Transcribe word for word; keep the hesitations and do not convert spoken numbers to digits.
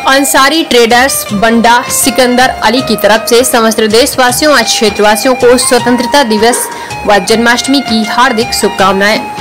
Ansari traders Banda Sikandar Ali की तरफ से समस्त देशवासियों और क्षेत्रवासियों को स्वतंत्रता दिवस व जन्माष्टमी की हार्दिक शुभकामनाएं।